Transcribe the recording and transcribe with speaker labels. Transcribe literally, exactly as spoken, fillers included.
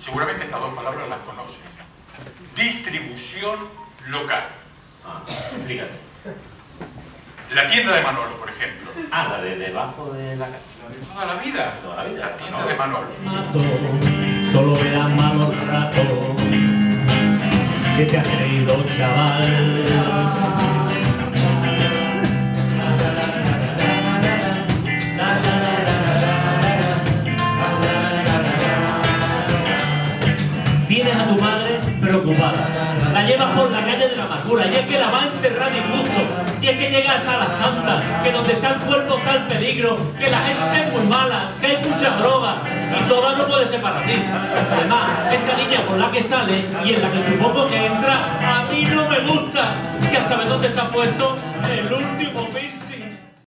Speaker 1: Seguramente estas dos palabras las conoces. Distribución local.
Speaker 2: Ah, explícate.
Speaker 1: La tienda de Manolo, por ejemplo.
Speaker 2: Ah, la de debajo de la casa.
Speaker 1: Toda la vida.
Speaker 2: Toda la vida.
Speaker 1: La tienda de Manolo.
Speaker 3: Mato, solo verán malos ratos. ¿Qué te has creído, chaval? Tienes a tu madre preocupada, la llevas por la calle de la amargura y es que la va a enterrar disgusto, y es que llega hasta las tantas, que donde está el cuerpo está el peligro, que la gente es muy mala, que hay mucha droga y toda no puede ser para ti. Además, esa niña por la que sale y en la que supongo que entra, a mí no me gusta. Ya sabes dónde se ha puesto el último